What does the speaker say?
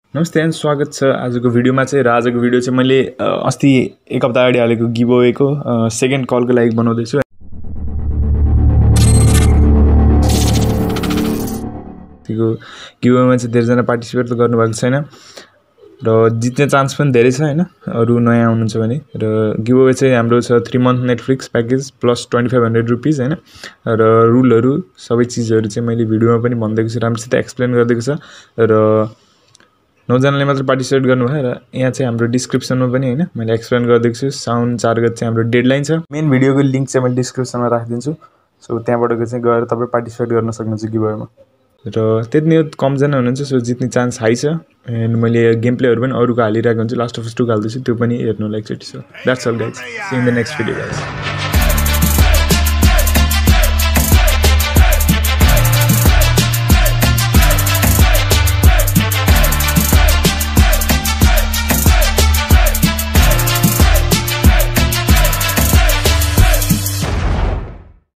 नमस्ते एन्ड स्वागत छ आजको भिडियोमा चाहिँ। र आजको भिडियो चाहिँ मैले अस्ति एक हप्ता अगाडि हालेको गिभअवेको सेकेन्ड कलको लागि बनाउँदैछु। त्यो गिभअवेमा चाहिँ धेरैजना पार्टिसिपेट त गर्नुभएको छैन र जित्ने चान्स पनि धेरै छ हैन, अरु नयाँ हुनुहुन्छ भने। र गिभअवे चाहिँ हाम्रो छ 3 month Netflix package plus 2500 rupees हैन। र रुलहरु सबै चीजहरु चाहिँ मैले भिडियोमा पनि भन्दैछु, राम्रोसित एक्सप्लेन गर्दैछु छ। र 9 जनाले मात्र पार्टिसिपेट गर्नुभयो र यहाँ चाहिँ हाम्रो डिस्क्रिप्सनमा पनि हैन मैले एक्सप्लेन गर्दैछु छु। साउन 4 गते चाहिँ हाम्रो डेडलाइन छ। मेन भिडियोको लिंक चाहिँ मैले डिस्क्रिप्सनमा राखिदिन्छु, सो त्यहाँबाट चाहिँ गएर तपाई पार्टिसिपेट गर्न सक्नुहुन्छ गिभअवेमा। र त्यति नै कम जना हुनुहुन्छ, सो जित्ने चान्स हाई छ। एन्ड मैले गेम प्लेहरु पनि अरुको हालिरहेको हुन्छु, लास्ट अफ अस 2 हाल्दैछु, त्यो पनि हेर्नुलाई एकचोटी। So that's all guys, see in the next video guys.